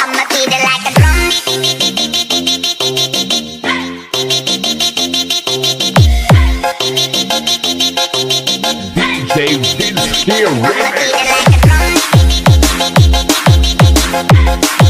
I'ma beat it like a drum. DJ Vince here, I'ma beat remix. it like a drum.